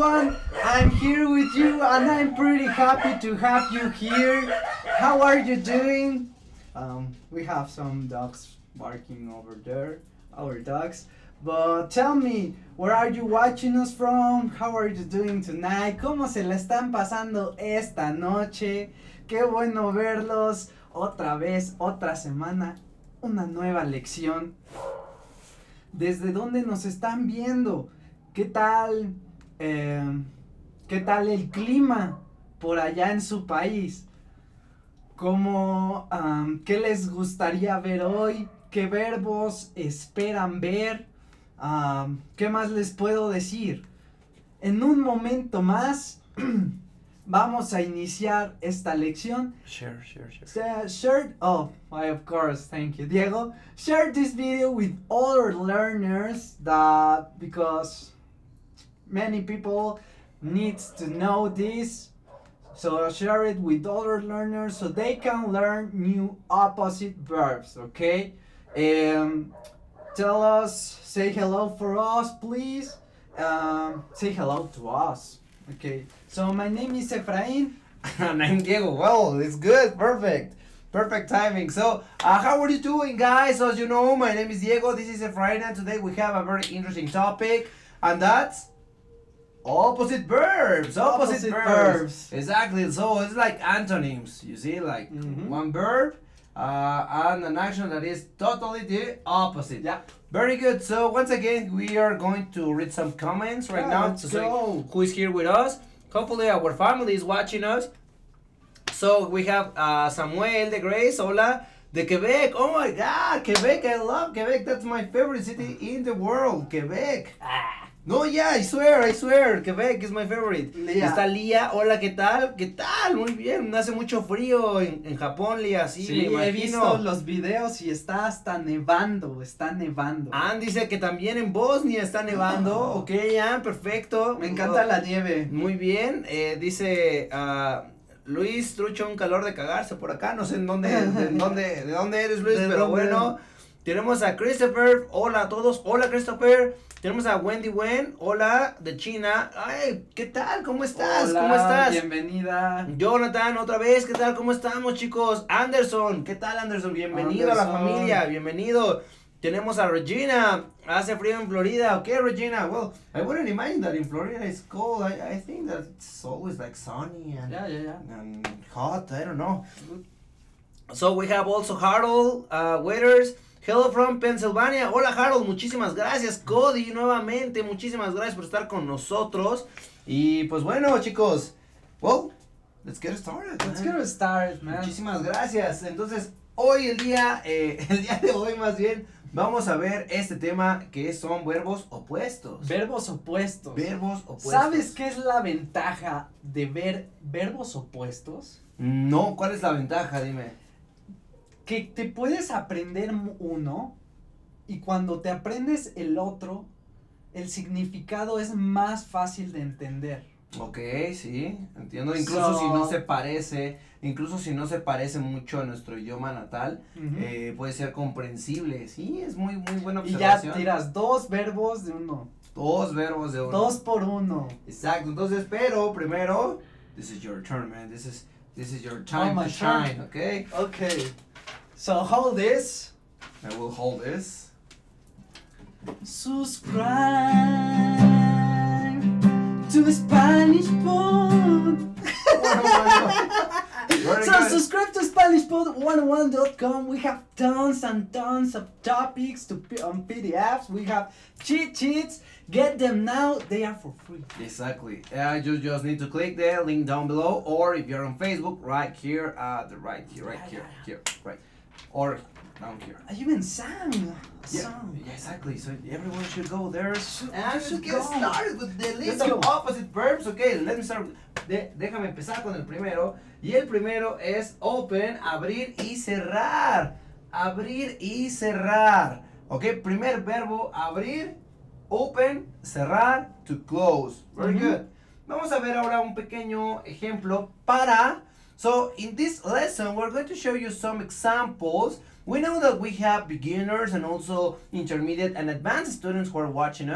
everyone, I'm here with you and I'm pretty happy to have you here. How are you doing? We have some dogs barking over there, our dogs. But tell me, where are you watching us from? How are you doing tonight? ¿Cómo se la están pasando esta noche? Qué bueno verlos otra vez, otra semana, una nueva lección. ¿Desde dónde nos están viendo? ¿Qué tal el clima por allá en su país? ¿Cómo, qué les gustaría ver hoy? ¿Qué verbos esperan ver? ¿Qué más les puedo decir? En un momento más vamos a iniciar esta lección. Share. Oh, why, of course, thank you, Diego. Share this video with other learners because many people needs to know this. So share it with other learners so they can learn new opposite verbs, okay? Tell us, say hello for us, please. Say hello to us. Okay, so my name is Efrain. And I'm Diego. Well, it's good. Perfect timing. So, how are you doing, guys? As you know, my name is Diego. This is Efrain, and today we have a very interesting topic, and that's opposite verbs. Opposite verbs. Exactly. So it's like antonyms. You see, like one verb and an action that is totally the opposite. Yeah. Very good. So once again, we are going to read some comments right now to say who is here with us. Hopefully our family is watching us. So we have Samuel de Grace. Hola. De Quebec. Oh my God, Quebec. I love Quebec. That's my favorite city in the world. Quebec. No, yeah, I swear, Quebec is my favorite. Lía. Está Lía, hola, ¿qué tal? ¿Qué tal? Muy bien, hace mucho frío en Japón, Lía, sí, me imagino. He visto los videos y está hasta nevando, Ann dice que también en Bosnia está nevando, ok, Ann, perfecto. Me encanta la nieve. Muy bien, dice Luis Trucho, un calor de cagarse por acá, no sé de dónde eres, Luis, pero bueno. Tenemos a Christopher, hola a todos, hola Christopher. Tenemos a Wendy Wen, hola, de China. Ay, ¿qué tal? ¿Cómo estás? Hola, ¿Cómo estás? Bienvenida. Jonathan, otra vez, ¿qué tal? ¿Cómo estamos, chicos? Anderson, ¿qué tal, Anderson? Bienvenido a la familia, bienvenido. Tenemos a Regina, hace frío en Florida. Okay, Regina, well, I wouldn't imagine that in Florida it's cold. I think that it's always like sunny and, and hot, I don't know. So we have also Harold Waiters. Hello from Pennsylvania. Hola Harold, muchísimas gracias. Cody, nuevamente, muchísimas gracias por estar con nosotros. Y pues bueno, chicos, well, let's get started. Man. Muchísimas gracias. Entonces, hoy el día de hoy más bien, vamos a ver este tema que son verbos opuestos. Verbos opuestos. Verbos opuestos. ¿Sabes qué es la ventaja de ver verbos opuestos? No, ¿cuál es la ventaja? Dime. Que te puedes aprender uno y cuando te aprendes el otro, el significado es más fácil de entender. Ok, sí, entiendo. Incluso si no se parece mucho a nuestro idioma natal, puede ser comprensible. Sí, es muy buena observación. Y ya tiras dos verbos de uno. Dos verbos de uno. 2 por 1. Exacto, entonces, pero primero, this is your turn, man. This is your time to shine, okay? Okay. So hold this. I will hold this. Subscribe to Spanish Pod. So subscribe to SpanishPod101.com. We have tons and tons of topics on PDFs. We have cheat sheets. Get them now. They are for free. Exactly. You just need to click the link down below, or if you're on Facebook, right here, right here, or down here. I even sang a Yeah, song. yeah, exactly. So everyone should go there. And let's should get go. started with the list of opposite verbs. Okay, let me start. Déjame empezar con el primero. Y el primero es open, abrir y cerrar. Abrir y cerrar. Ok, primer verbo, abrir, open, cerrar, to close. Very good. Vamos a ver ahora un pequeño ejemplo para. So in this lesson, we're going to show you some examples. We know that we have beginners and also intermediate and advanced students who are watching us.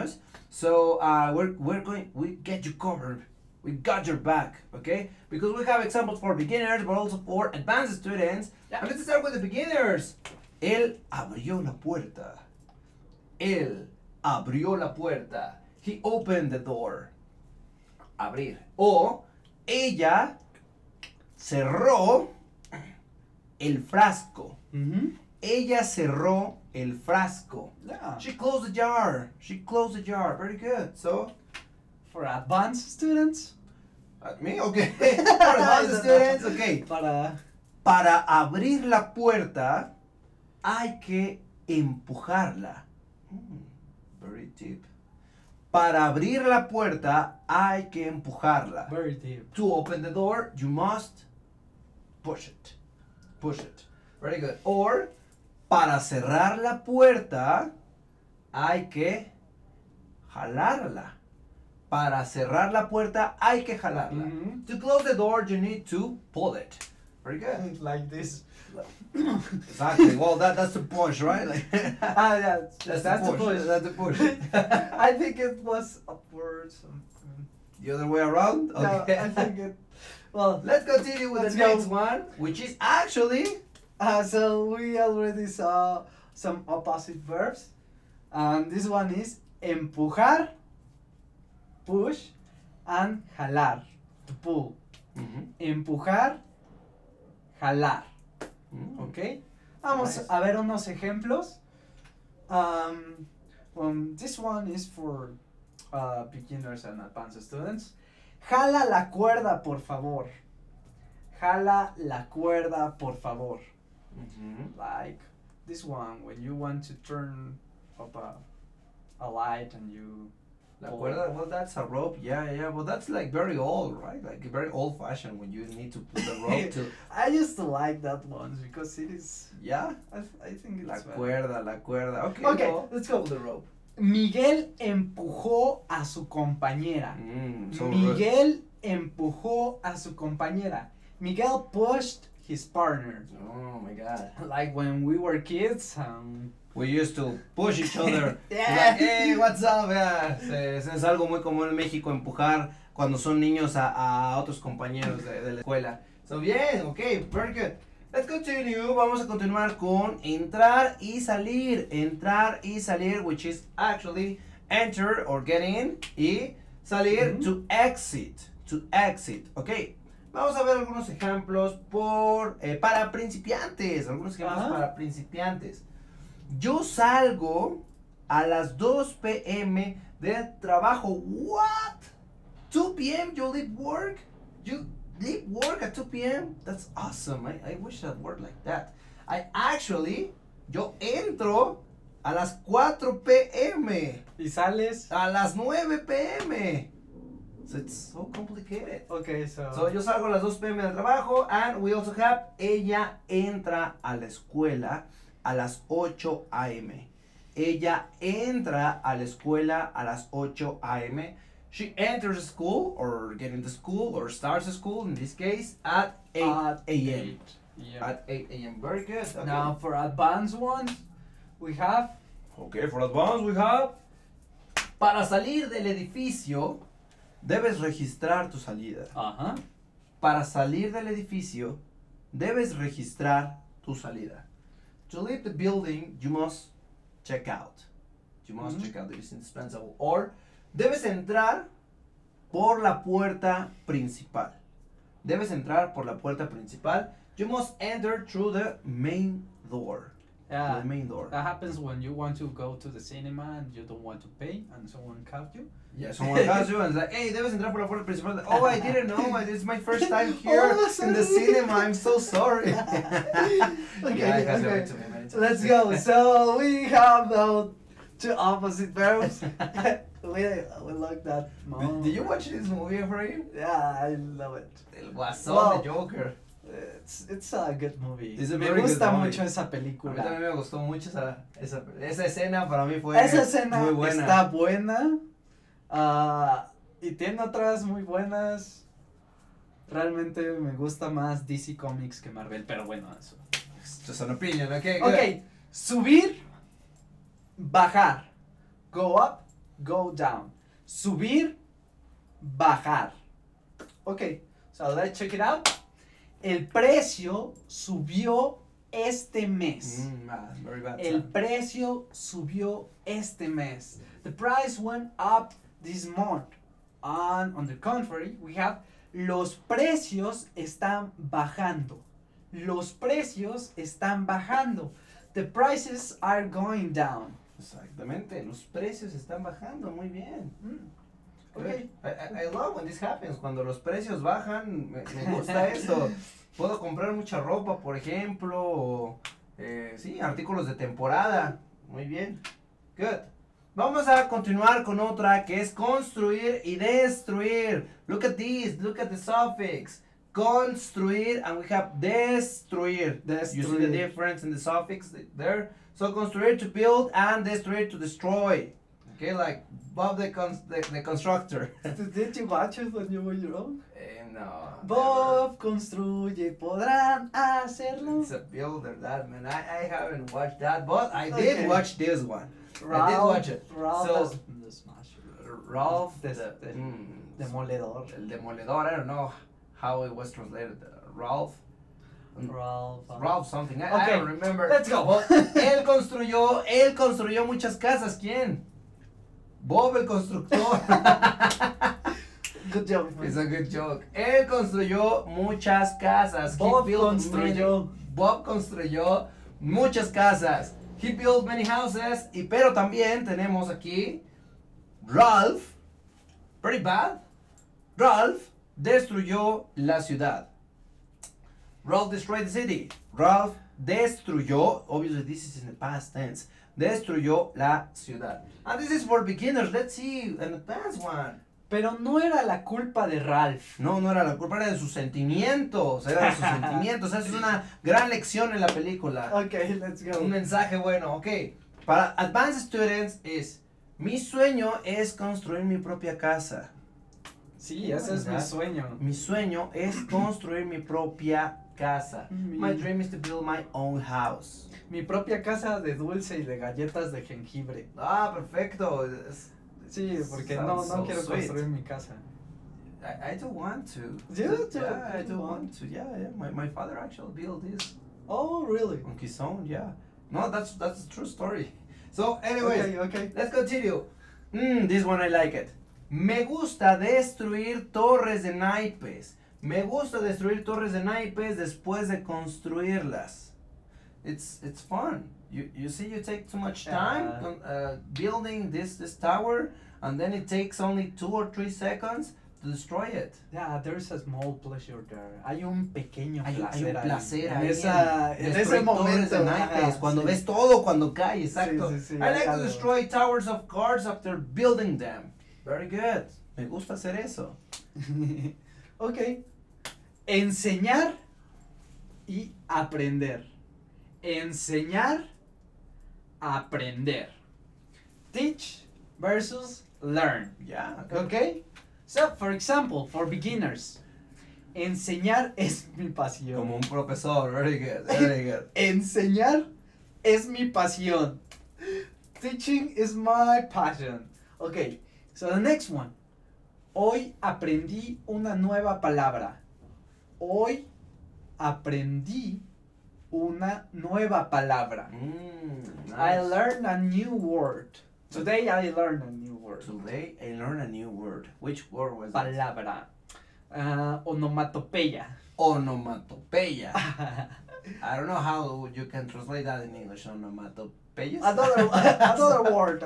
So we get you covered. We got your back, okay? Because we have examples for beginners, but also for advanced students. Yeah. And let's start with the beginners. Él abrió la puerta. Él abrió la puerta. He opened the door. Abrir. O ella cerró el frasco. Mm-hmm. Ella cerró el frasco. Yeah. She closed the jar. She closed the jar. Very good. So, For advanced students. me, okay. For advanced students, okay. Para abrir la puerta hay que empujarla. Very deep. Para abrir la puerta hay que empujarla. Very deep. To open the door, you must push it. Push it. Very good. Or, para cerrar la puerta, hay que jalarla. Para cerrar la puerta, hay que jalarla. Mhm. To close the door, you need to pull it. Very good. Like this. Exactly. Well, that's the push, right? Like, Yeah. that's the push. That's the push. I think it was upwards. The other way around? No, Okay. I think it. Well, Let's continue with Let's the go. next one, which is actually so we already saw some opposite verbs. And this one is empujar, push, and jalar, to pull. Empujar, jalar. ¿Ok? Vamos Nice. a ver unos ejemplos. This one is for beginners and advanced students. Jala la cuerda, por favor. Jala la cuerda, por favor. Like this one, when you want to turn up a light and you... La cuerda, well, that's a rope. Yeah. Well, that's like very old, right? Like very old fashioned when you need to pull the rope to. I used to like that one because it is... Yeah? I think it's... La better. cuerda. Okay, Okay, well, let's go. pull the rope. Miguel empujó a su compañera. So Miguel empujó a su compañera. Miguel pushed his partner. Oh my God. Like when we were kids. We used to push each other. Yeah. Like, hey, what's up? Yeah. Es algo muy común en México empujar cuando son niños a otros compañeros de la escuela. So, bien, okay, very good. Let's continue. Vamos a continuar con entrar y salir. Entrar y salir, which is actually enter or get in, y salir to exit. To exit, okay. Vamos a ver algunos ejemplos para principiantes. Algunos ejemplos para principiantes. Yo salgo a las 2 p.m. del trabajo. What? 2 p.m. you leave work? You leave work at 2 p.m.? That's awesome. I wish that worked like that. Yo entro a las 4 p.m. ¿Y sales? A las 9 p.m. So it's so complicated. Okay, so Yo salgo a las 2 p.m. del trabajo, and we also have ella entra a la escuela a las 8 a.m. Ella entra a la escuela a las 8 a.m. She enters school or get into school or starts school in this case at 8 a.m. Yeah. At 8 a.m. Very good. Okay. Now for advanced ones, we have... Okay, for advance we have. Para salir del edificio, debes registrar tu salida. Para salir del edificio, debes registrar tu salida. To leave the building, you must check out. You must check out. It is indispensable. Or, debes entrar por la puerta principal. Debes entrar por la puerta principal. You must enter through the main door. Yeah, The main door. that happens when you want to go to the cinema and you don't want to pay and someone calls you. Yeah, someone calls you and is like, hey, debes entrar por la puerta principal. Oh, I didn't know. It's my first time here in the cinema. I'm so sorry. Okay. Let's go. So we have the two opposite verbs. we like that. Did you watch this movie, Efrain? Yeah, I love it. El Guasón, Well, the Joker. It's a good movie. It's a Me very good gusta movie. mucho esa A mí también película. me gustó mucho esa escena, para mí fue Esa escena muy buena. está buena. Y tiene otras muy buenas. Realmente me gusta más DC Comics que Marvel, pero bueno, eso. It's just an opinion, okay? Good. Ok, subir, bajar. Go up, go down. Subir, bajar. Okay, so let's check it out. El precio subió este mes. Very bad. El precio subió este mes. The price went up this month. And on the contrary, we have los precios están bajando. Los precios están bajando. The prices are going down. Exactamente, los precios están bajando, muy bien. Okay. I love when this happens, cuando los precios bajan, me gusta eso. Puedo comprar mucha ropa, por ejemplo, o, sí, artículos de temporada. Muy bien. Good. Vamos a continuar con otra que es construir y destruir. Look at this, look at the suffix. Construir and we have destruir. You see the difference in the suffix there? So construir to build and destruir to destroy. Okay, like Bob the constructor. Did you watch it when you were young? No. Bob construye, podrán hacerlo. It's a builder, that man. I haven't watched that, but I did watch this one. Ralph, I did watch it. Ralph So, the Smasher. Ralph Demoledor. El Demoledor, I don't know how it was translated. Ralph something. I don't remember. Let's go. But él construyó muchas casas. ¿Quién? Bob el constructor. Good job. It's a good joke. Él construyó muchas casas. Bob construyó muchas casas. He built many houses. Pero también tenemos aquí Ralph. Pretty bad. Ralph destruyó la ciudad. Ralph destroyed the city. Ralph destruyó, obviously this is in the past tense, destruyó la ciudad. And this is for beginners. Let's see an advanced one. Pero no era la culpa de Ralph. No era la culpa, era de sus sentimientos. Era de sus sentimientos. Esa es una gran lección en la película. Okay, let's go. Un mensaje bueno, ok. Para advanced students es, mi sueño es construir mi propia casa. Sí, ese es mi sueño. Mi sueño es construir mi propia casa. My dream is to build my own house. Mi propia casa de dulce y de galletas de jengibre. Ah, perfecto. Sí, porque no quiero construir mi casa. I do want to. I do want to. Yeah. My father actually built this. Oh, really? On his own, yeah. No, that's a true story. So, anyways, okay. Let's continue. This one I like it. Me gusta destruir torres de naipes. Me gusta destruir torres de naipes después de construirlas. It's fun. You see, you take too much time building this tower, and then it takes only 2 or 3 seconds to destroy it. Yeah, there's a small pleasure there. Hay un pequeño Hay un placer ahí. En ese momento de naipes, cuando ves todo cuando cae, exacto. Sí, I like to destroy towers of cards after building them. Very good. Me gusta hacer eso. Okay. Enseñar y aprender. Enseñar, aprender. Teach versus learn. Yeah. Okay? So, for example, for beginners, enseñar es mi pasión. Como un profesor. Very good. Very good. Enseñar es mi pasión. Teaching is my passion. Okay, so the next one. Hoy aprendí una nueva palabra. Hoy aprendí una nueva palabra. Nice. I learned a new word. Today I learned a new word. Today I learned a new word. Which word was it? Palabra. Onomatopeya. Onomatopeya. I don't know how you can translate that in English. Onomatopeya. Another word.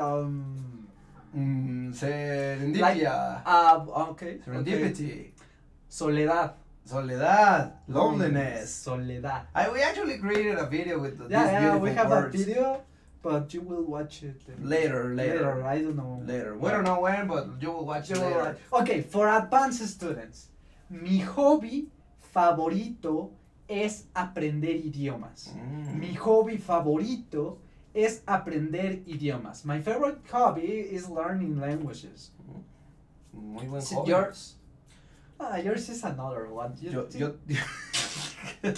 Serendipia. Okay. Serendipity. Okay. Soledad. Soledad. Loneliness. Soledad. We actually created a video with these Yeah, beautiful we have words. a video, but you will watch it Later. I don't know. Later. We don't know when, but you will watch it later. Okay, for advanced students. Mi hobby favorito es aprender idiomas. Mi hobby favorito es aprender idiomas. My favorite hobby is learning languages. Muy buen So hobby. Yours is another one. Yo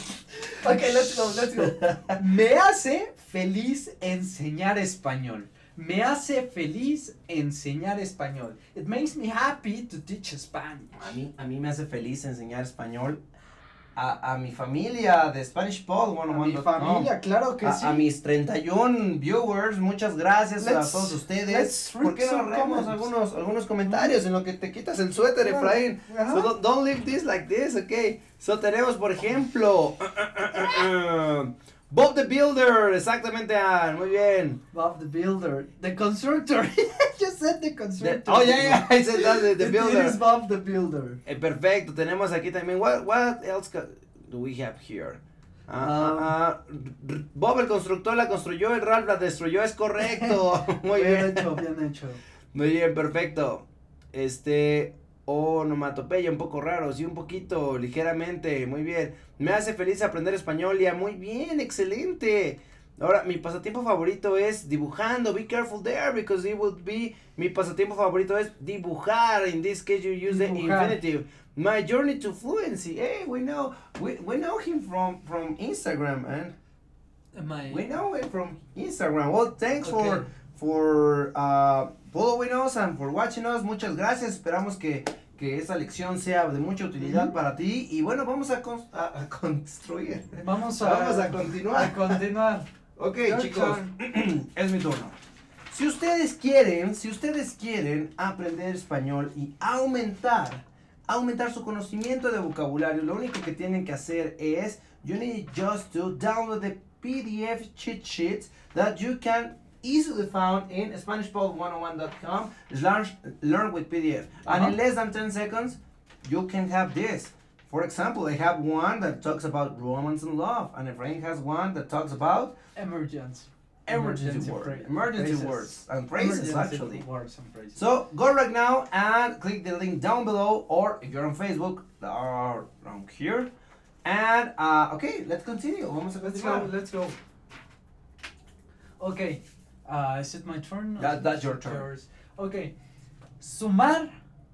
Okay, let's go. Me hace feliz enseñar español. Me hace feliz enseñar español. It makes me happy to teach Spanish. A mí me hace feliz enseñar español a mi familia de Spanish Pod, A mi familia, claro que sí. A mis 31 viewers, muchas gracias a Let's- todos ustedes. let's read ¿Por qué no some leemos comments? algunos comentarios en lo que te quitas el suéter, Claro. Efraín? Ajá. So don't leave this like this, okay? So tenemos, por ejemplo, Bob the Builder, exactamente, muy bien. Bob the Builder. The constructor. Just said the constructor. Oh, yeah, I said that, the It Builder. is Bob the Builder. Perfecto, tenemos aquí también, what else do we have here? Bob el constructor la construyó, el Ralph la destruyó, es correcto. Muy bien. Bien hecho. Muy bien, perfecto. Onomatopeya, un poco raro, sí, un poquito, ligeramente, muy bien. Me hace feliz aprender español, ya, muy bien, excelente. Ahora, mi pasatiempo favorito es dibujando. Be careful there, because it would be, mi pasatiempo favorito es dibujar. In this case, you use the Dibujar. infinitive. My journey to fluency. Hey, we know him from Instagram, man. We know him from Instagram. Well, thanks Okay. for following us and for watching us. Muchas gracias. Esperamos que esta lección sea de mucha utilidad para ti. Y bueno, vamos a construir. Vamos Vamos a a continuar. continuar. Ok, Your chicos, es mi turno. Si ustedes quieren aprender español y aumentar su conocimiento de vocabulario, lo único que tienen que hacer es, you need just to download the PDF cheat sheets that you can easily found in SpanishPod101.com/learn with PDF. And in less than 10 seconds, you can have this. For example, I have one that talks about romance and love, and Efrain has one that talks about Emergency. emergency words and phrases, actually. Words and phrases. So go right now and click the link down below, or if you're on Facebook, they are around here. And okay, let's continue. Vamos a continuar. Let's go. Okay. Is it my turn? That's your turn. Yours. Okay. Sumar,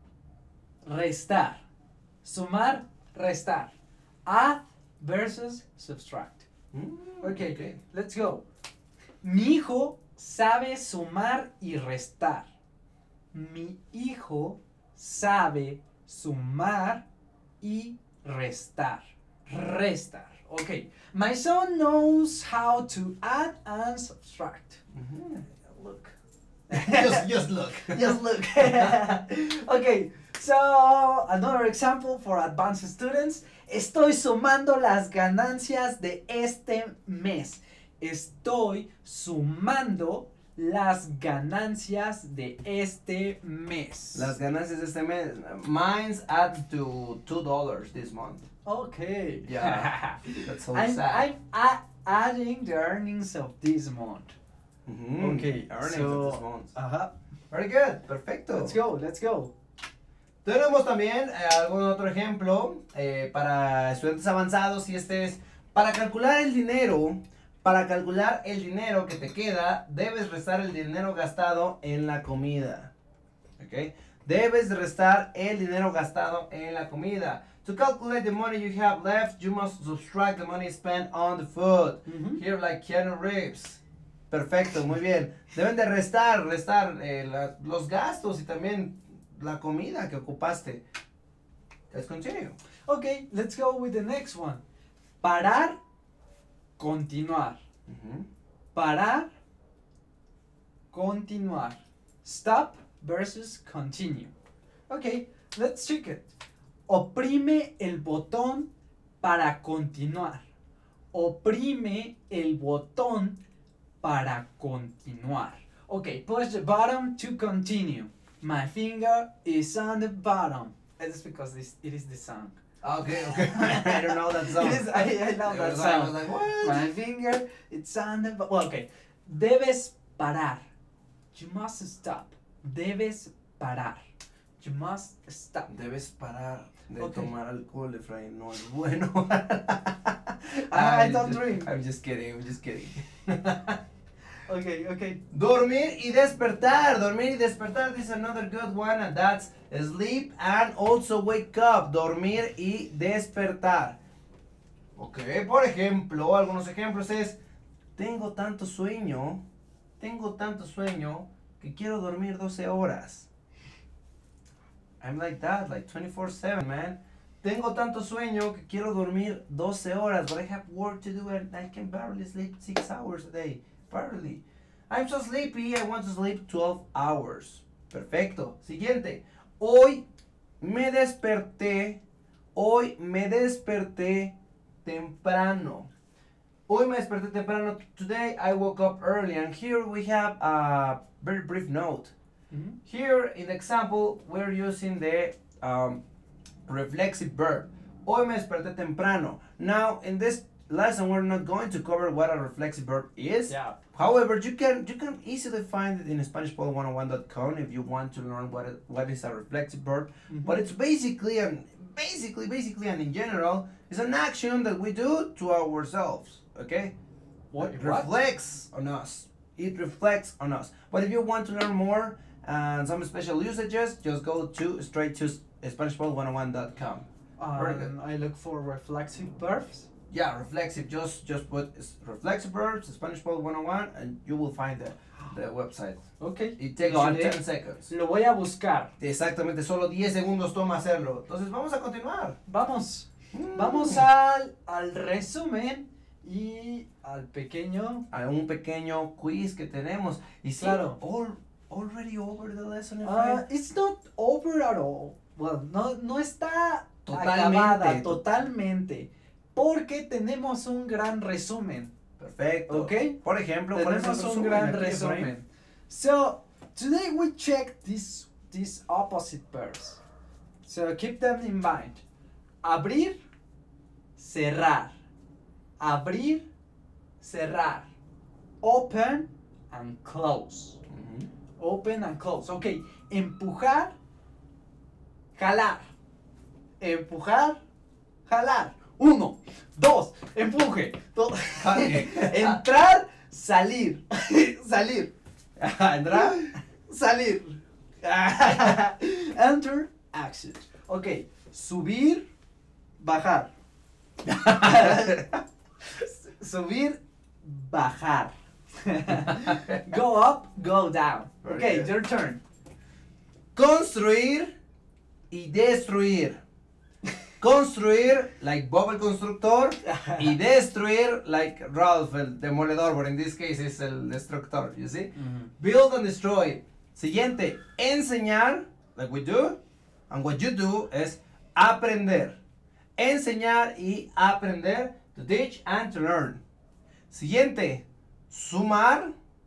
restar. Sumar, restar. Add versus subtract. Okay, let's go. Mi hijo sabe sumar y restar. Mi hijo sabe sumar y restar. Restar. Okay. My son knows how to add and subtract. Look. just look. Just look. Okay. So, another example for advanced students. Estoy sumando las ganancias de este mes. Estoy sumando las ganancias de este mes. Las ganancias de este mes. Mine's add to $2 this month. Okay. Yeah. That's so I'm sad. adding the earnings of this month. Okay, Earnings so- of this month. Ajá. Very good. Perfecto. Let's go. Tenemos también algún otro ejemplo para estudiantes avanzados, y este es para calcular el dinero. Para calcular el dinero que te queda, debes restar el dinero gastado en la comida. ¿Ok? Debes restar el dinero gastado en la comida. To calculate the money you have left, you must subtract the money spent on the food. Here like Keanu Reeves. Perfecto, muy bien. Deben de restar los gastos y también la comida que ocupaste. Let's continue. Okay, let's go with the next one. Parar, continuar. Parar, continuar. Stop versus continue. Okay, let's check it. Oprime el botón para continuar. Oprime el botón para continuar. Okay, push the button to continue. My finger is on the bottom. It's because it is the song. Okay. I don't know that song. It is, I know that I song. was like, what? My finger, it's on the... Well, okay. Debes parar. You must stop. Debes parar. You must stop. Debes parar de Okay. tomar alcohol, Efraín. No es bueno. I don't drink. I'm just kidding. Okay. Dormir y despertar. Dormir y despertar is another good one, and that's sleep and also wake up. Dormir y despertar. Ok, por ejemplo, algunos ejemplos es: tengo tanto sueño tengo tanto sueño que quiero dormir 12 horas. I'm like that, like 24/7, man. Tengo tanto sueño que quiero dormir 12 horas, but I have work to do and I can barely sleep 6 hours a day. Barely. I'm so sleepy, I want to sleep 12 hours. Perfecto. Siguiente. Hoy me desperté temprano. Hoy me desperté temprano. Today I woke up early, and here we have a very brief note. Mhm. Here in the example, we're using the reflexive verb. Hoy me desperté temprano. Now, in this lesson, we're not going to cover what a reflexive verb is. Yeah. However, you can easily find it in SpanishPod101.com if you want to learn what is a reflexive verb. Mhm. But it's basically and in general, it's an action that we do to ourselves. Okay? What? It reflects on us. It reflects on us. But if you want to learn more and some special usages, just go straight to SpanishPod101.com. Very good. I look for reflexive verbs. Yeah, reflexive. Just put reflexive verbs, SpanishPod101, and you will find the website. Okay. It takes Lo you haré. 10 seconds. Lo voy a buscar. Exactamente, solo 10 segundos toma hacerlo. Entonces vamos a continuar. Vamos. Mm. Vamos al resumen y al pequeño. A un pequeño quiz que tenemos. Y sí, Claro. already over the lesson. my friend. It's not over at all. Well, no está Totalmente. acabada totalmente. Porque tenemos un gran resumen. Perfecto. Ok. Por ejemplo, ¿cuál es el Tenemos un resumen gran aquí, Efraín? resumen. So, today we check these opposite verbs. So, keep them in mind. Abrir, cerrar. Abrir, cerrar. Open and close. Ujú. Open and close. Ok. Empujar, jalar. Empujar, jalar. 1, 2, empuje. Jale. Entrar, salir. Salir. ¿Entrar? Salir. Enter, exit. Ok. Subir, bajar. Subir, bajar. Go up, go down. Very Okay, good. your turn. Construir y destruir. Construir, like Bob el constructor, y destruir, like Ralph el demoledor, but in this case is el destructor, you see? Build and destroy. Siguiente, enseñar, like we do, and what you do es aprender. Enseñar y aprender, to teach and to learn. Siguiente, sumar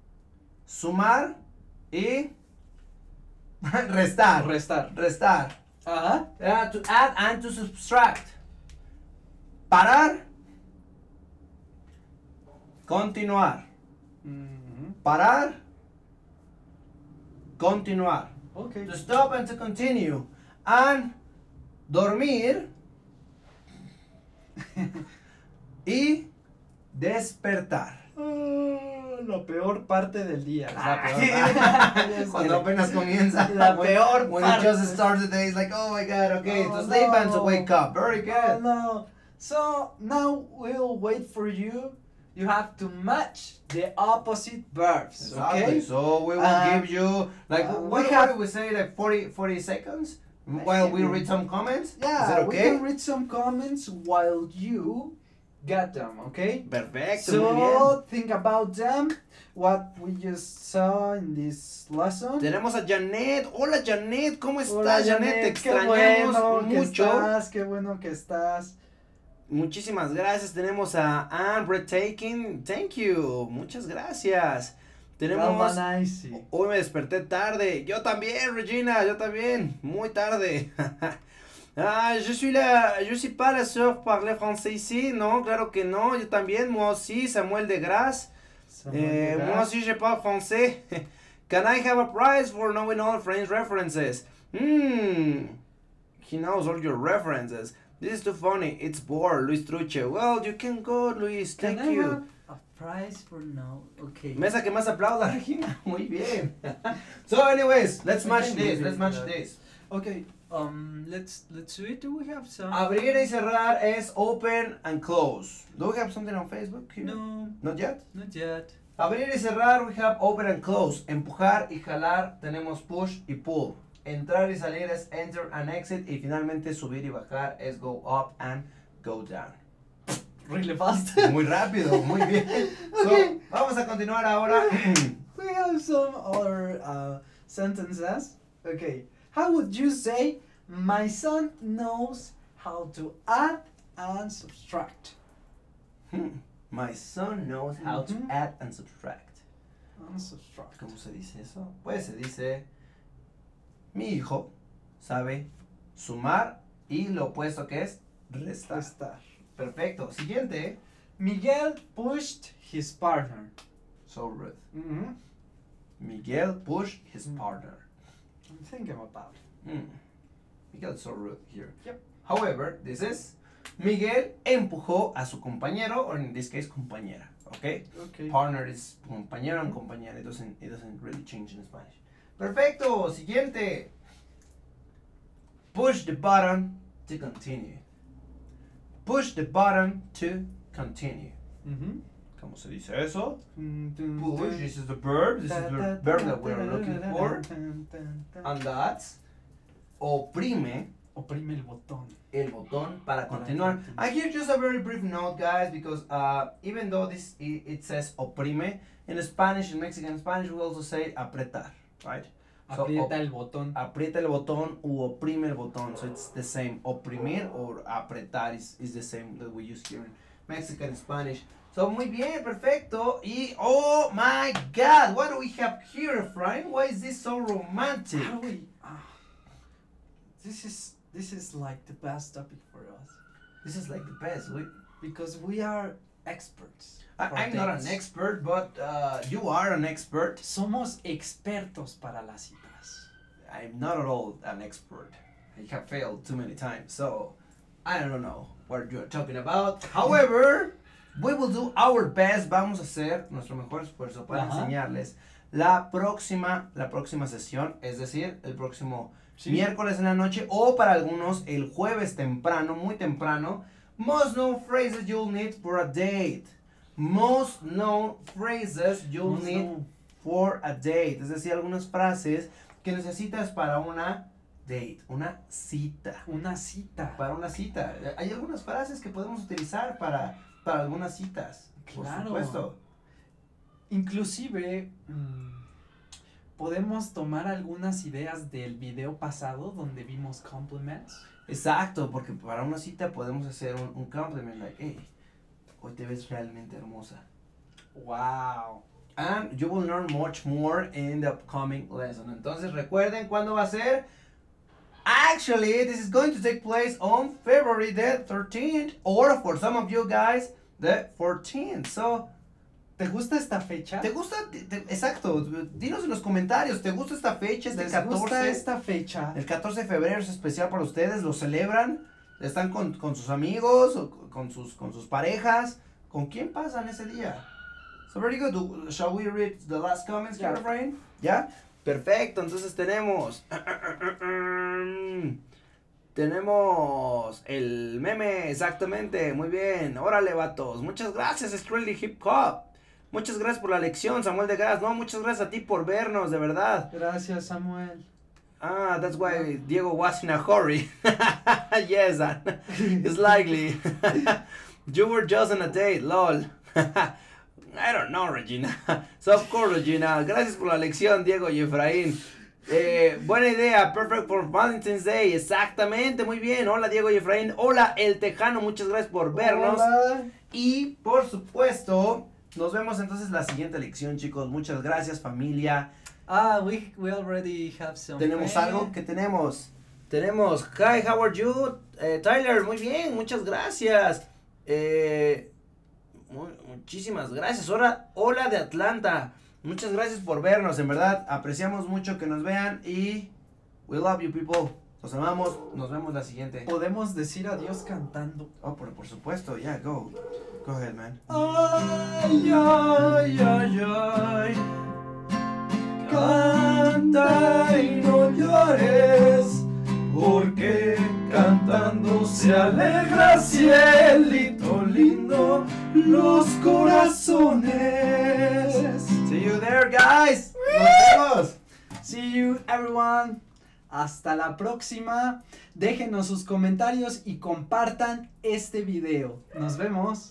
y restar. Restar. Ajá. To add and to subtract. Parar. Continuar. Parar. Continuar. Okay. To stop and to continue. And dormir. Y despertar. La peor parte del día. La peor. Cuando apenas comienza. La peor When parte. it just starts the day, it's like, oh my god, okay, Oh, to sleep and to no. wake up. Very Oh, good. no. So now we'll wait for you. You have to match the opposite verbs. Exactly. Okay. So we will give you like what we have- do we say, like 40 seconds while we read some comments. Yeah, Is that we okay? can read some comments while you get them. Okay. Perfecto. Muy bien. So think about them. What we just saw in this lesson. Tenemos a Janet. Hola Janet, ¿cómo estás, Hola, Janet? Te qué extrañamos bueno que mucho. estás, qué bueno que estás. Muchísimas gracias. Tenemos a Anne Breathtaking. Thank you. Muchas gracias. Tenemos. Galvanize. Hoy me desperté tarde. Yo también, Regina. Yo también. Muy tarde. Je suis pas la sœur parler français ici. Non, claro que no. Yo también. Moi aussi, Samuel de Grasse. Moi aussi, je parle français. Can I have a prize for knowing all French references? He knows all your references. This is too funny. It's bored, Luis Truche. Well, you can go, Luis. Thank Can I you. have a prize for now? Okay. Mesa que más aplauda, Regina. Muy bien. So, anyways, let's We match can this. do Let's it, match yeah. this. Okay. Let's do it. Do we have some? Abrir y cerrar es open and close. Do we have something on Facebook here? No, Not yet? not yet. Abrir y cerrar, we have open and close. Empujar y jalar, tenemos push y pull. Entrar y salir es enter and exit. Y finalmente subir y bajar es go up and go down. Really fast. Muy rápido, muy bien. Okay. So, vamos a continuar ahora. We have some other sentences. Okay. How would you say, my son knows how to add and subtract? My son knows how to add and subtract. And subtract. ¿Cómo se dice eso? Pues se dice, mi hijo sabe sumar y lo opuesto que es restar. Restar. Perfecto. Siguiente. Miguel pushed his partner. So rude. Mm-hmm. Miguel pushed his partner. I'm thinking about it. Miguel is so rude here. Yep. However, this is Miguel empujó a su compañero, or in this case, compañera. Okay? Okay. Partner is compañero and compañera. It doesn't really change in Spanish. Perfecto. Siguiente. Push the button to continue. Push the button to continue. Mm-hmm. ¿Cómo se dice eso? Push, this is the verb. This is the verb that we are looking for. And that's oprime Oprime el botón. el botón para continuar. And here just a very brief note, guys, because even though it says oprime, in Spanish, in Mexican Spanish, we also say apretar, right? Aprieta el botón. Aprieta el botón u oprime el botón. So it's the same. Oprimir or apretar is the same that we use here in Mexican Spanish. So muy bien, perfecto. Y oh my God, what do we have here, Efrain? Why is this so romantic? How do we? This is like the best topic for us This is like the best. because we are experts. I'm not an expert, but you are an expert. Somos expertos para las citas. I'm not at all an expert. I have failed too many times, so I don't know what you're talking about. However, we will do our best. Vamos a hacer nuestro mejor esfuerzo para enseñarles la próxima sesión, es decir, el próximo miércoles en la noche o para algunos el jueves temprano, muy temprano. Most known phrases you'll need for a date. Most known phrases you'll need for a date. Es decir, algunas frases que necesitas para una date, una cita. Una cita. Para una cita. Hay algunas frases que podemos utilizar para algunas citas. Claro. Por supuesto. Inclusive podemos tomar algunas ideas del video pasado donde vimos compliments. Exacto, porque para una cita podemos hacer un compliment like, hey, hoy te ves realmente hermosa. Wow. And you will learn much more in the upcoming lesson. Entonces recuerden cuándo va a ser. Actually, this is going to take place on February the 13th, or for some of you guys, the 14th. So, ¿te gusta esta fecha? ¿te gusta? Exacto, dinos en los comentarios, ¿te gusta esta fecha? Este ¿Les 14, gusta esta fecha? El 14 de febrero es especial para ustedes, ¿lo celebran? ¿Están con sus amigos, o con sus parejas? ¿Con quién pasan ese día? So very good. Shall we read the last comments, Yeah. Efrain? ¿Ya? Perfecto, entonces tenemos el meme, exactamente, muy bien, órale vatos, muchas gracias Strelly Hip Hop, muchas gracias por la lección Samuel de Gras, no, muchas gracias a ti por vernos, de verdad. Gracias, Samuel. Ah, that's why Diego was in a hurry. Yes, it's likely. You were just on a date, lol. I don't know, Regina. So, of course, Regina. Gracias por la lección, Diego y Efraín. Buena idea. Perfect for Valentine's Day. Exactamente, muy bien. Hola, Diego y Efraín. Hola, El Tejano. Muchas gracias por vernos. Hola. Y, por supuesto, nos vemos entonces la siguiente lección, chicos. Muchas gracias, familia. We already have some. ¿Tenemos algo? ¿Qué tenemos? Tenemos, hi, how are you? Tyler, muy bien, muchas gracias. Muchísimas gracias. Hola de Atlanta. Muchas gracias por vernos, en verdad. Apreciamos mucho que nos vean y we love you, people. Los amamos. Nos vemos la siguiente. Podemos decir adiós cantando. Oh, por supuesto. Yeah, go. Go ahead, man. Ay, ay, ay, ay. Canta y no llores, porque cantando se alegra cielito lindo los corazones. are, guys. Nos vemos. See you, everyone. Hasta la próxima. Déjenos sus comentarios y compartan este video. Nos vemos.